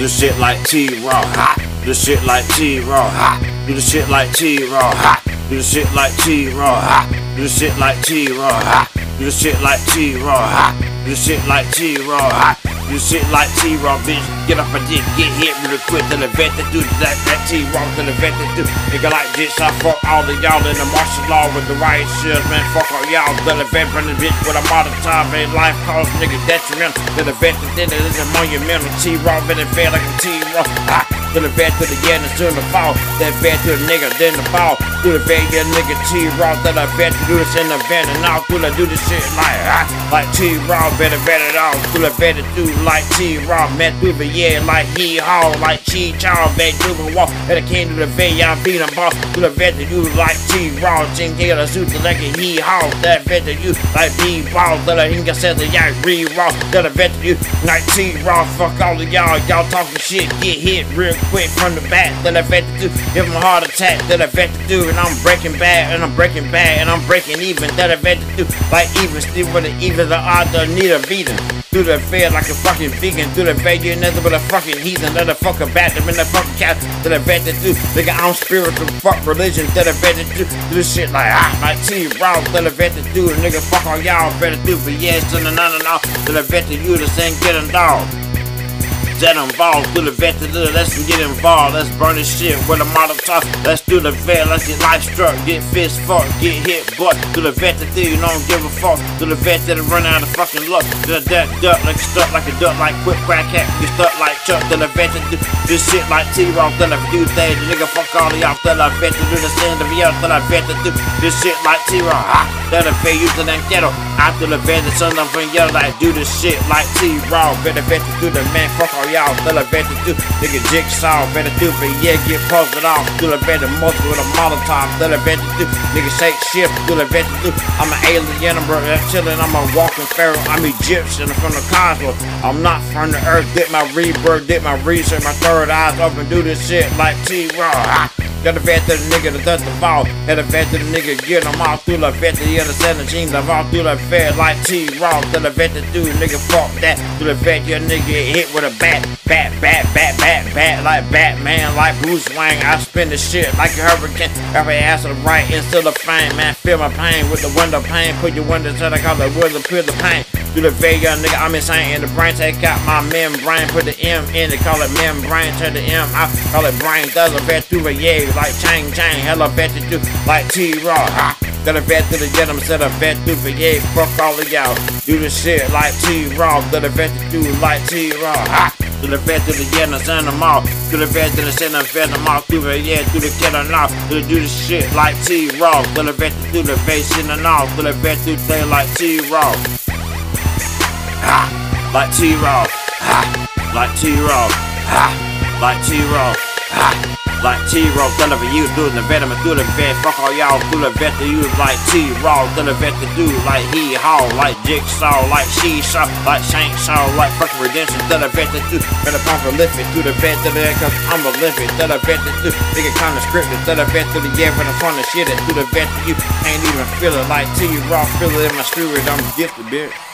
Do the shit like T-Raww, ha. Do the shit like T-Raww, ha. Do the shit like T-Raww, ha. Do the shit like T-Raww, ha. Do the shit like T-Raww, ha. Do the shit like T-Raww, ha. Do the shit like T-Raww, ha. Do shit like T-Raww, bitch. Get up and get hit real quick to the vet that do that T-Raww to the vet that do. Nigga like this, I fuck all of y'all in the martial law with the riot shields, man. Fuck all y'all to the vet from the bitch with a modern time, man. Life cost nigga detrimental to the vet that did it is a monumental. T-Raww been in bed like a T-Raww, ha. To the vet to the end and soon to fall. That vet to the nigga, then the ball. To the vet, yeah, nigga T-Raww. To the vet to do this in the vent and all. To the do this shit like T-Raww. Better vet it all. To the vet to do like T-Raww. Met through the yeah, like he-haw. Like Chi-Chow. Vet through the wall. And I came to the vet, y'all beat them ball. To the vet to do like T-Raww. Ching get a suit to like a he-haw. That vet to you like B-ball. To the hinga said the y'all re-raw. To the vet to you like T-Raww. Fuck all of y'all. Y'all talking shit. Get hit real quick from the back, that I vet to do, give him a heart attack, that I vet to do, and I'm breaking bad, and I'm breaking bad, and I'm breaking even, that I vet to do, like even, still with the even, the odd, the need of beating, through the fed like a fucking vegan, through the fed, you're nothing but a fucking heathen, that I fucking bat them in the fucking cat, that I vet to do, nigga, I'm spiritual, fuck religion, that I vet to do this shit like T-Raww, that I vet to do, nigga, fuck all y'all, better do, but yes, and no, that I vet to you, the same getting dog. Get involved, do the vet to do, let's get involved, let's burn this shit with a model top, let's do the vet, let's get life struck, get fist fucked, get hit butt, do the vet to do, you don't give a fuck, do the vet to run out of fucking luck, do that duck like stuck like a duck, like quick crack cat, get stuck like Chuck, do the vet to do this shit like T-Raww, do the do things, the nigga fuck all of y'all, do the vet to do the same to y'all, do the vet to do this shit like T-Raww, ha, do the vet use to that ghetto, I do the vet to son of a yellow, like do this shit like T-Raww, better vet to do the man, fuck all y'all, till I bet to do, nigga Jigsaw, better do, but yeah, get posted off, till I bet to muscle with a Molotov, till I bet to do, nigga shake shift, till I bet to do, I'm an alien, I'm chillin', I'm a walking pharaoh, I'm Egyptian from the cosmos, I'm not from the earth, did my rebirth, did my research, my third eyes open, do this shit like T-Raww, got the vet to the nigga that does the ball. Had a vet to the nigga, get them all through the vet to the other 17. I'm all through the vet like T-Raww. To the vet to do, nigga, fuck that. To the vet, your nigga get hit with a bat. Like Batman, like Bruce Wayne. I spin the shit like a hurricane. Every ass to the right, instead of fame, man. Feel my pain with the window pane. Put your windows to the color, with the pure the pain. Do the vet, young nigga, I'm insane in the brain. Take out my membrane, put the M in it, call it membrane. Turn the M out, call it brain. Does a vet through a yeah. Like chain, hella vet to do, like T-Raww, ha. Got a vet to the get 'em, said a vet to for yeah, fuck all of y'all. Do the shit like T-Raww, got a vet to do like T-Raww, ha. Do the vet to the get 'em, send them off. Do the vet to the send them, vet them off. Do the yeah, do the get 'em off. Do the shit like T-Raww, got a vet to do the face in and off. Do the vet to say like T-Raww, ha, like T-Raww, ha, like T-Raww, ha, like T-Raww, ha. Like T-Raww, tell for you, do the vet, I'ma do the vet, fuck all y'all, do the vet to you like T-Raww, tell the vet to do like he-haw, like Jigsaw, like she-saw, like Shank-Saw, like fucking redemption, tell the vet to do, better pump a lift it, to the vet to the cause I'm a lift it, tell the vet to do, nigga kinda scripted, tell the vet to the yeah, when I'm trying to shit it, to the vet to you, ain't even feel it, like T-Raww, feel it in my spirit, I'm gifted, bitch.